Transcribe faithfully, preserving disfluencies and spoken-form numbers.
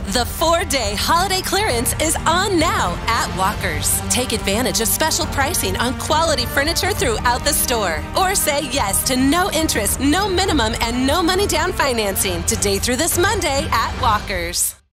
The four-day holiday clearance is on now at Walker's. Take advantage of special pricing on quality furniture throughout the store. Or say yes to no interest, no minimum, and no money down financing today through this Monday at Walker's.